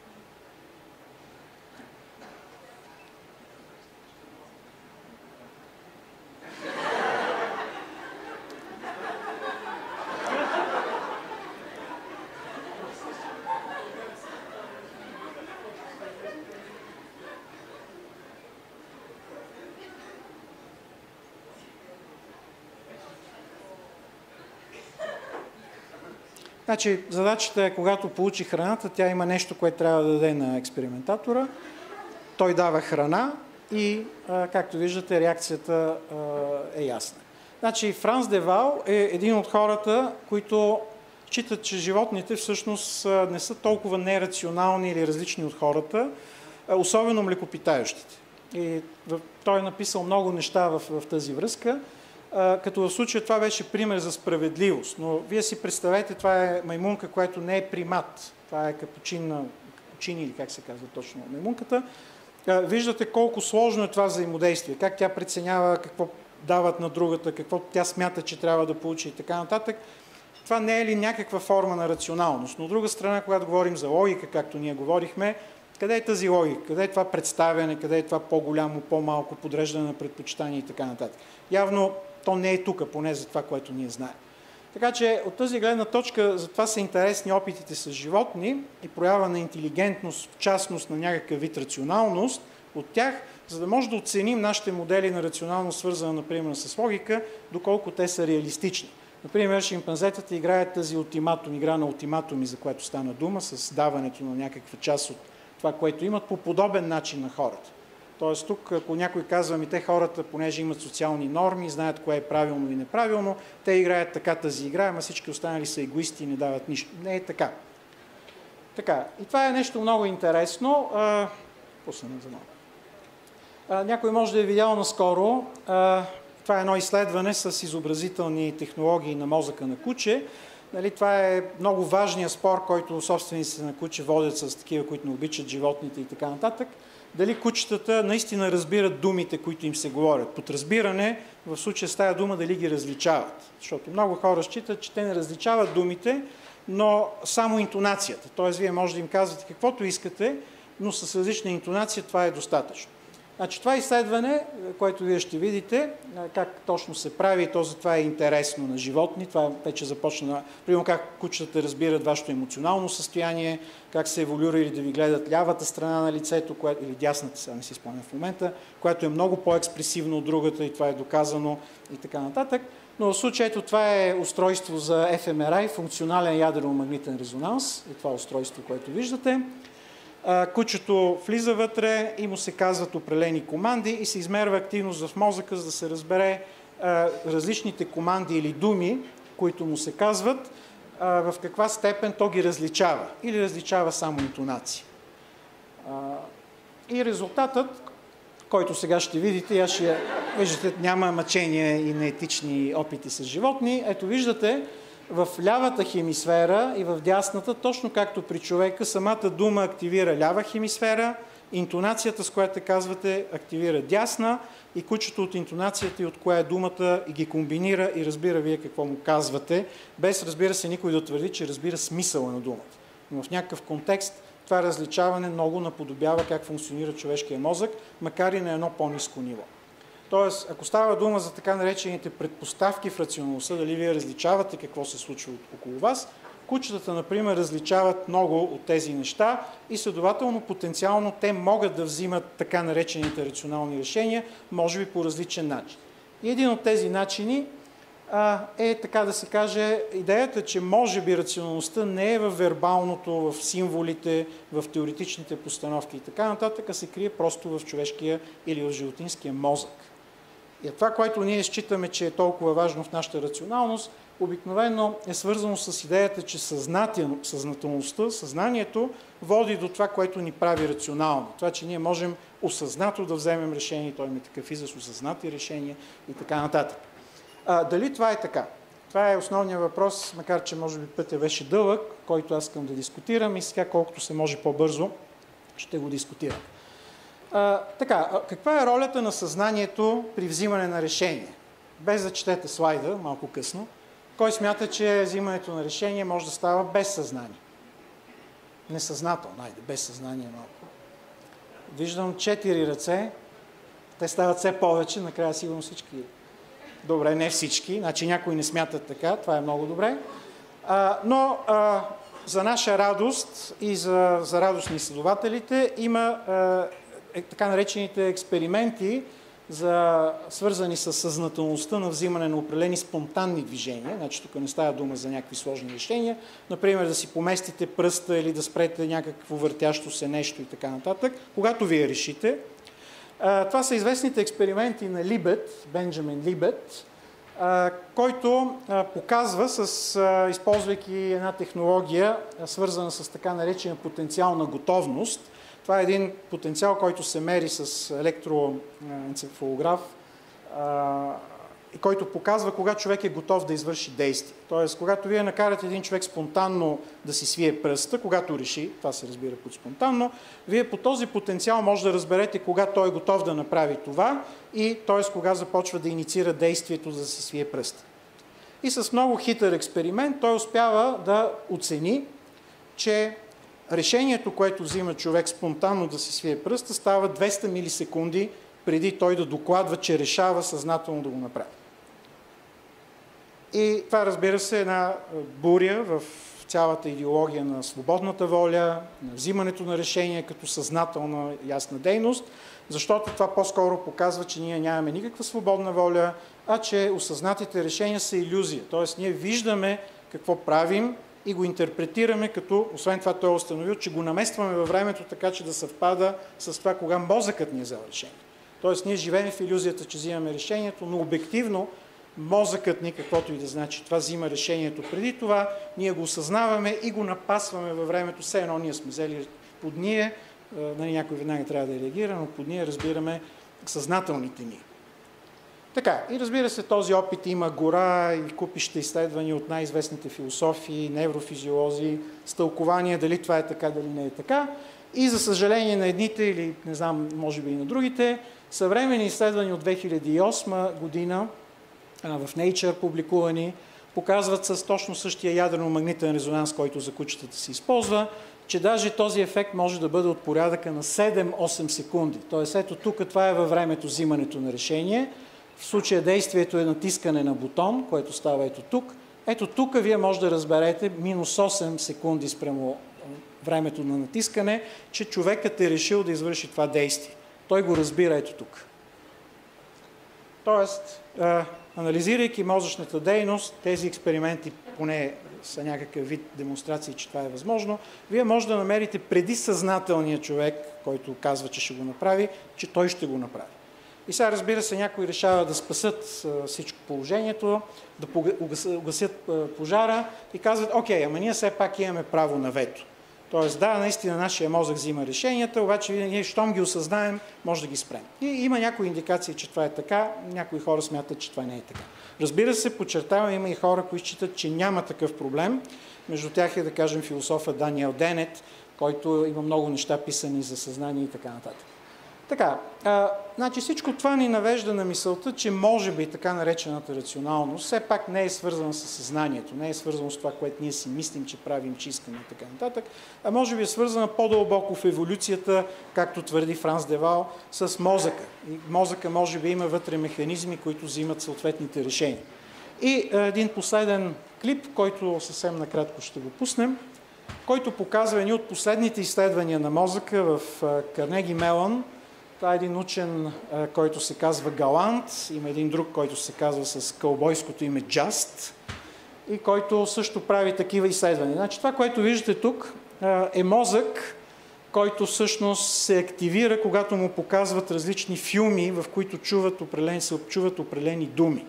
Значи, задачата е, когато получи храната, тя има нещо, което трябва да даде на експериментатора. Той дава храна и, а, както виждате, реакцията а, е ясна. Значи, Франс Девал е един от хората, които считат, че животните всъщност не са толкова нерационални или различни от хората, особено млекопитаещите. И той е написал много неща в, в тази връзка. Като в случая това беше пример за справедливост. Но вие си представете, това е маймунка, която не е примат. Това е капучин, капучин или как се казва точно маймунката. Виждате колко сложно е това взаимодействие, как тя преценява какво дават на другата, какво тя смята, че трябва да получи и така нататък. Това не е ли някаква форма на рационалност? Но от друга страна, когато говорим за логика, както ние говорихме, Къде е тази логика? Къде е това представяне? Къде е това по-голямо, по-малко, подреждане на предпочитания и така нататък? Явно то не е тук, поне за това, което ние знаем. Така че от тази гледна точка затова са интересни опитите с животни и проява на интелигентност, в частност на някакъв вид рационалност от тях, за да може да оценим нашите модели на рационалност, свързана, например, с логика, доколко те са реалистични. Например, шимпанзетата играят тази ултиматум, игра на ултиматуми, за което стана дума, с даването на някаква част от това, което имат, по подобен начин на хората. Тоест тук, ако някой казва, ми те хората, понеже имат социални норми, знаят кое е правилно и неправилно, те играят така тази игра, ама всички останали са егоисти и не дават нищо. Не е така. Така. И това е нещо много интересно. Пусна за малко. А, някой може да е видял наскоро. А, това е едно изследване с изобразителни технологии на мозъка на куче. Нали, това е много важният спор, който собствениците на куче водят с такива, които не обичат животните и така нататък. Дали кучетата наистина разбират думите, които им се говорят. Под разбиране, в случая с тая дума, дали ги различават. Защото много хора считат, че те не различават думите, но само интонацията. Тоест, вие може да им казвате каквото искате, но с различна интонация това е достатъчно. Значи, това изследване, което вие ще видите, как точно се прави, то затова е интересно на животни. Това вече започна, примерно как кучетата разбират вашето емоционално състояние, как се еволюирали да ви гледат лявата страна на лицето, което, или дясната, сега не си спомням в момента, която е много по-експресивно от другата и това е доказано и така нататък. Но в случаето това е устройство за Еф Ем Ар Ай, функционален ядрено-магнитен резонанс, и това устройство, което виждате. Кучето влиза вътре и му се казват определени команди и се измерва активност в мозъка, за да се разбере а, различните команди или думи, които му се казват, а, в каква степен то ги различава или различава само интонация. А, и резултатът, който сега ще видите, аз ще виждате, няма мъчения и неетични опити с животни. Ето виждате, в лявата хемисфера и в дясната, точно както при човека, самата дума активира лява хемисфера, интонацията, с която казвате, активира дясна и кучето от интонацията и от коя е думата и ги комбинира и разбира вие какво му казвате, без, разбира се, никой да твърди, че разбира смисъла на думата. Но в някакъв контекст това различаване много наподобява как функционира човешкия мозък, макар и на едно по-ниско ниво. Тоест, ако става дума за така наречените предпоставки в рационалността, дали вие различавате какво се случва около вас, кучетата, например, различават много от тези неща и следователно, потенциално, те могат да взимат така наречените рационални решения, може би по различен начин. И един от тези начини а, е, така да се каже, идеята, че може би рационалността не е в вербалното, в символите, в теоретичните постановки и така нататък, а се крие просто в човешкия или в животинския мозък. И това, което ние считаме, че е толкова важно в нашата рационалност, обикновено е свързано с идеята, че съзнателността, съзнанието води до това, което ни прави рационално. Това, че ние можем осъзнато да вземем решение, той има такъв израз, осъзнати решения и така нататък. А, дали това е така? Това е основният въпрос, макар че може би пътя беше дълъг, който аз искам да дискутирам и сега колкото се може по-бързо ще го дискутирам. А, така, каква е ролята на съзнанието при взимане на решение? Без да четете слайда, малко късно, кой смята, че взимането на решение може да става без съзнание? Несъзнателно, айде, без съзнание малко. Виждам четири ръце, те стават все повече, накрая сигурно всички. Добре, не всички, значи някои не смятат така, това е много добре. А, но а, за наша радост и за, за радост на изследователите има а, е, така наречените експерименти, за, свързани с съзнателността на взимане на определени спонтанни движения. Значи тук не става дума за някакви сложни решения. Например, да си поместите пръста или да спрете някакво въртящо се нещо и така нататък, когато вие решите. Това са известните експерименти на Либет, Бенджамин Либет, който показва, с, използвайки една технология, свързана с така наречена потенциална готовност. Това е един потенциал, който се мери с електроенцефалограф и който показва кога човек е готов да извърши действие. Тоест, когато вие накарате един човек спонтанно да си свие пръста, когато реши, това се разбира под спонтанно, вие по този потенциал може да разберете кога той е готов да направи това и т.е. кога започва да инициира действието за да си свие пръста. И с много хитър експеримент той успява да оцени, че решението, което взима човек спонтанно да си свие пръста, става двеста милисекунди преди той да докладва, че решава съзнателно да го направи. И това, разбира се, е една буря в цялата идеология на свободната воля, на взимането на решения като съзнателна ясна дейност, защото това по-скоро показва, че ние нямаме никаква свободна воля, а че осъзнатите решения са илюзия. Тоест, ние виждаме какво правим и го интерпретираме, като, освен това той е установил, че го наместваме във времето така, че да съвпада с това, кога мозъкът ни е взел решение. Тоест, ние живеем в илюзията, че взимаме решението, но обективно мозъкът ни, каквото и да значи, това взима решението преди това, ние го осъзнаваме и го напасваме във времето, все едно ние сме взели под ние, нали, някой веднага трябва да реагира, но под ние разбираме съзнателните ни. Така, и разбира се, този опит има гора и купища изследвания от най-известните философии, неврофизиолози, с тълкования дали това е така, дали не е така. И за съжаление на едните или, не знам, може би и на другите, съвременни изследвания от две хиляди и осма година в Nature публикувани, показват с точно същия ядрено-магнитен резонанс, който за кучетата се използва, че даже този ефект може да бъде от порядъка на седем-осем секунди. Тоест, ето тук, това е във времето взимането на решение. В случая действието е натискане на бутон, което става ето тук. Ето тук вие може да разберете минус осем секунди спрямо времето на натискане, че човекът е решил да извърши това действие. Той го разбира ето тук. Тоест, анализирайки мозъчната дейност, тези експерименти поне са някакъв вид демонстрации, че това е възможно, вие може да намерите преди съзнателния човек, който казва, че ще го направи, че той ще го направи. И сега, разбира се, някои решават да спасат всичко положението, да угасят пожара и казват, окей, ама ние все пак имаме право на вето. Тоест, да, наистина нашия мозък взима решенията, обаче ние, щом ги осъзнаем, може да ги спрем. И има някои индикации, че това е така, някои хора смятат, че това не е така. Разбира се, подчертавам, има и хора, които считат, че няма такъв проблем. Между тях е, да кажем, философа Даниел Денет, който има много неща писани за съзнание и така нататък. Така, а, значи всичко това ни навежда на мисълта, че може би така наречената рационалност все пак не е свързана с съзнанието, не е свързана с това, което ние си мислим, че правим, че искаме и така нататък, а може би е свързана по-дълбоко в еволюцията, както твърди Франс Девал, с мозъка. И мозъка може би има вътре механизми, които взимат съответните решения. И а, един последен клип, който съвсем накратко ще го пуснем, който показва едни от последните изследвания на мозъка в Карнеги Мелън. Това е един учен, който се казва Галант, има един друг, който се казва с кълбойското име Just и който също прави такива изследвания. Значи, това, което виждате тук, е мозък, който всъщност се активира, когато му показват различни филми, в които чуват определени, се чуват определени думи.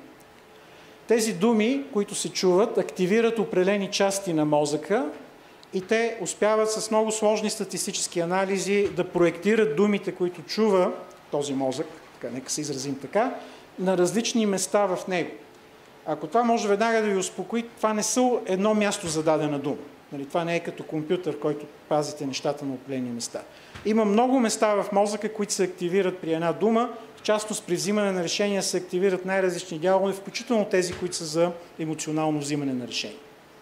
Тези думи, които се чуват, активират определени части на мозъка и те успяват с много сложни статистически анализи да проектират думите, които чува този мозък, така, нека се изразим така, на различни места в него. Ако това може веднага да ви успокои, това не са едно място за дадена дума. Нали, това не е като компютър, който пазите нещата на определени места. Има много места в мозъка, които се активират при една дума, в частност при взимане на решения се активират най-различни дялове, включително тези, които са за емоционално взимане на решения.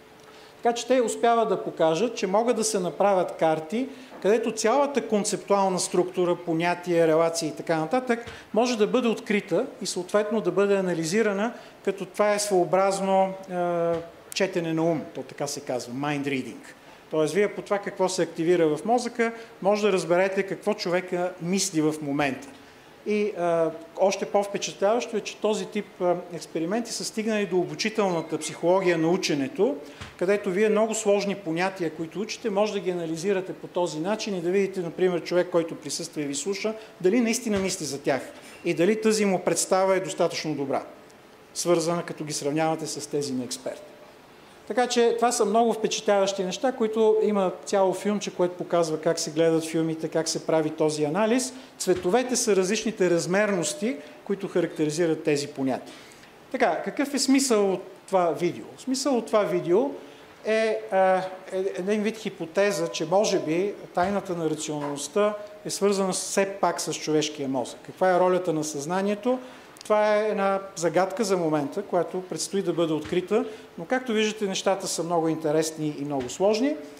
Така че те успяват да покажат, че могат да се направят карти, където цялата концептуална структура, понятия, релации и така нататък може да бъде открита и съответно да бъде анализирана, като това е своеобразно е, четене на ум, то така се казва, mind reading. Тоест, вие по това какво се активира в мозъка, може да разберете какво човека мисли в момента. И а, още по-впечатляващо е, че този тип а, експерименти са стигнали до обучителната психология на ученето, където вие много сложни понятия, които учите, може да ги анализирате по този начин и да видите, например, човек, който присъства и ви слуша, дали наистина мисли за тях и дали тази му представа е достатъчно добра, свързана, като ги сравнявате с тези на експерт. Така че това са много впечатляващи неща, които има цяло филмче, което показва как се гледат филмите, как се прави този анализ. Цветовете са различните размерности, които характеризират тези понятия. Така, какъв е смисъл от това видео? Смисъл от това видео е, е един вид хипотеза, че може би тайната на рационалността е свързана все пак с човешкия мозък. Каква е ролята на съзнанието? Това е една загадка за момента, която предстои да бъде открита, но както виждате, нещата са много интересни и много сложни.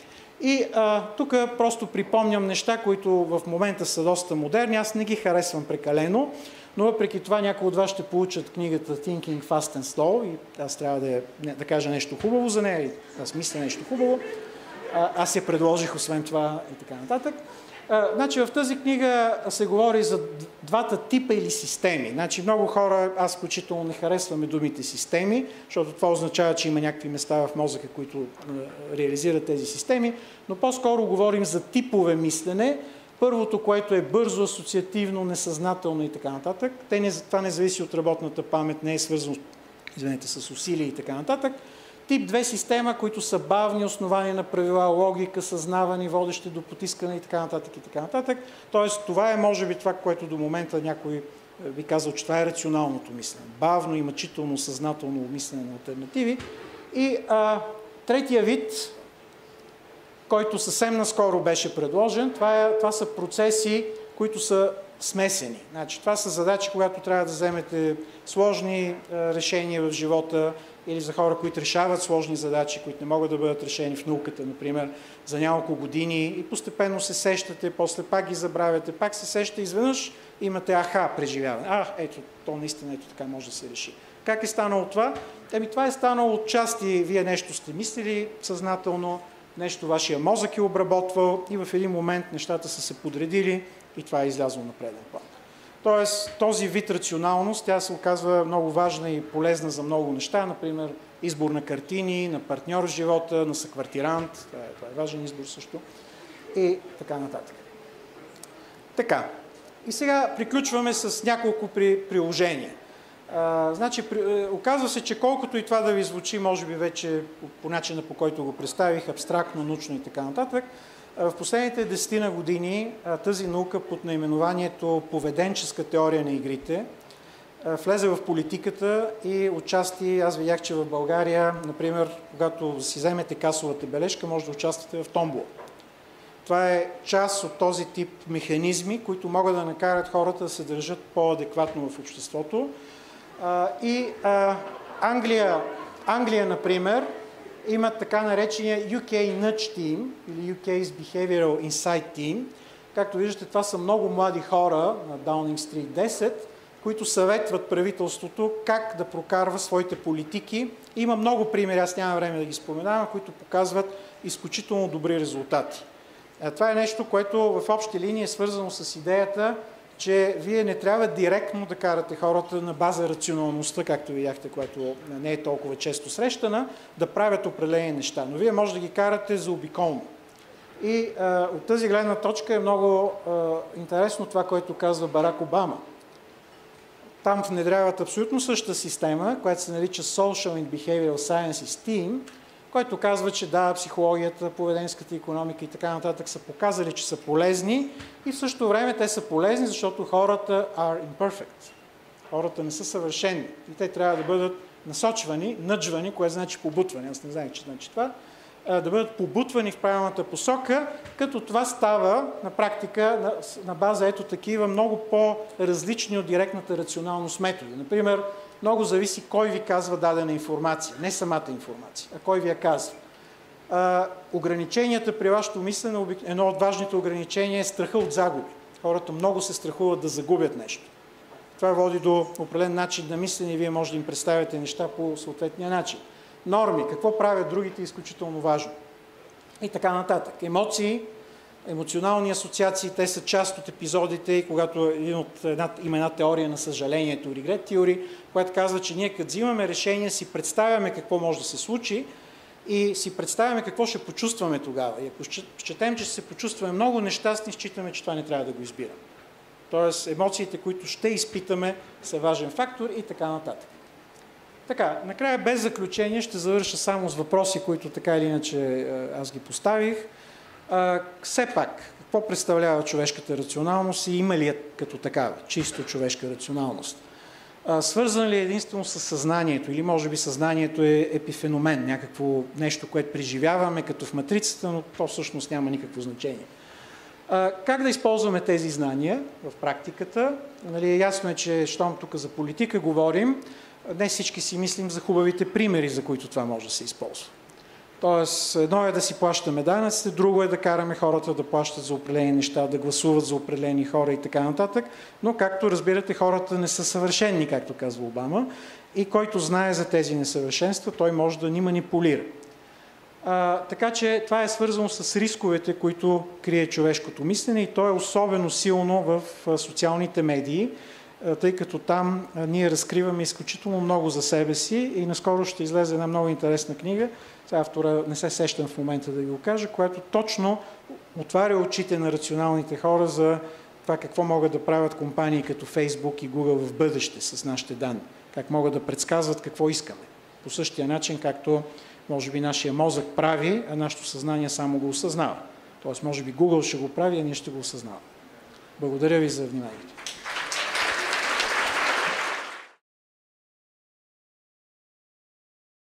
И а, тук просто припомням неща, които в момента са доста модерни. Аз не ги харесвам прекалено, но въпреки това някои от вас ще получат книгата Thinking Fast and Slow и аз трябва да, да кажа нещо хубаво за нея, и аз мисля нещо хубаво. А, аз я предложих освен това и така нататък. А, значи в тази книга се говори за двата типа или системи. Значи много хора, аз включително не харесваме думите системи, защото това означава, че има някакви места в мозъка, които а, реализират тези системи, но по-скоро говорим за типове мислене. Първото, което е бързо, асоциативно, несъзнателно и така нататък. Те не, това не зависи от работната памет, не е свързано извинете, с усилия и така нататък. Тип две система, които са бавни, основани на правила, логика, съзнавани, водещи до потискане и така нататък и така нататък. Тоест, това е може би това, което до момента някой би казал, че това е рационалното мислене. Бавно и мъчително, съзнателно мислене на алтернативи. И а, третия вид, който съвсем наскоро беше предложен, това, е, това са процеси, които са смесени. Значи, това са задачи, когато трябва да вземете сложни а, решения в живота, или за хора, които решават сложни задачи, които не могат да бъдат решени в науката, например, за няколко години и постепенно се сещате, после пак ги забравяте, пак се сещате, изведнъж имате аха преживяване. А, ето, то наистина ето така може да се реши. Как е станало това? Еми, това е станало от части, вие нещо сте мислили съзнателно, нещо вашия мозък е обработвал и в един момент нещата са се подредили и това е излязло на преден план. Тоест, този вид рационалност, тя се оказва много важна и полезна за много неща, например, избор на картини, на партньор в живота, на съквартирант, това е, това е важен избор също, и така нататък. Така, и сега приключваме с няколко при, приложения. А, значи, при, оказва се, че колкото и това да ви звучи, може би вече по начина, по който го представих, абстрактно, научно и така нататък, в последните десетина години тази наука под наименованието поведенческа теория на игрите влезе в политиката и отчасти, аз видях, че в България, например, когато си вземете касовата бележка, може да участвате в томбола. Това е част от този тип механизми, които могат да накарат хората да се държат по-адекватно в обществото. И Англия, Англия, например, имат така наречения ю кей Nudge Team или ю кей's Behavioral Insight Team. Както виждате, това са много млади хора на Даунинг Стрит десет, които съветват правителството как да прокарва своите политики. Има много примери, аз нямам време да ги споменавам, които показват изключително добри резултати. Това е нещо, което в общи линии е свързано с идеята, че вие не трябва директно да карате хората на база рационалността, както видяхте, което не е толкова често срещана, да правят определени неща. Но вие може да ги карате заобиколно. И а, от тази гледна точка е много а, интересно това, което казва Барак Обама. Там внедряват абсолютно същата система, която се нарича Social and Behavioral Sciences Team, който казва, че да, психологията, поведенската икономика и така нататък са показали, че са полезни и в същото време те са полезни, защото хората are imperfect. Хората не са съвършени и те трябва да бъдат насочвани, нъджвани, което значи побутване, аз не знаех, че значи това, да бъдат побутвани в правилната посока, като това става на практика на, на база ето такива много по-различни от директната рационалност методи. Например, много зависи кой ви казва дадена информация, не самата информация, а кой ви я казва. А, ограниченията при вашето мислене, едно от важните ограничения е страха от загуби. Хората много се страхуват да загубят нещо. Това води до определен начин на мислене и вие може да им представяте неща по съответния начин. Норми, какво правят другите е изключително важно. И така нататък. Емоции, емоционални асоциации, те са част от епизодите и когато един от, една, има една теория на съжалението, регрет теория, която казва, че ние като взимаме решение си представяме какво може да се случи и си представяме какво ще почувстваме тогава. И ако счетем, че ще се почувстваме много нещастни, считаме, че това не трябва да го избираме. Тоест емоциите, които ще изпитаме, са важен фактор и така нататък. Така, накрая без заключение ще завърша само с въпроси, които така или иначе аз ги поставих. А, все пак, какво представлява човешката рационалност и има ли е като такава, чисто човешка рационалност? А, свързан ли е единствено с съзнанието или може би съзнанието е епифеномен, някакво нещо, което преживяваме като в матрицата, но то всъщност няма никакво значение. А, как да използваме тези знания в практиката? Нали, ясно е, че щом тук за политика говорим, днес всички си мислим за хубавите примери, за които това може да се използва. Тоест, едно е да си плащаме данъците, друго е да караме хората да плащат за определени неща, да гласуват за определени хора и така нататък. Но, както разбирате, хората не са съвършени, както казва Обама, и който знае за тези несъвършенства, той може да ни манипулира. А, така че това е свързано с рисковете, които крие човешкото мислене, и то е особено силно в социалните медии, тъй като там ние разкриваме изключително много за себе си, и наскоро ще излезе една много интересна книга, сега автора не се сещам в момента да ви го кажа, която точно отваря очите на рационалните хора за това какво могат да правят компании като Facebook и Google в бъдеще с нашите данни, как могат да предсказват какво искаме. По същия начин, както може би нашия мозък прави, а нашето съзнание само го осъзнава. Тоест, може би Google ще го прави, а ние ще го осъзнаваме. Благодаря ви за вниманието.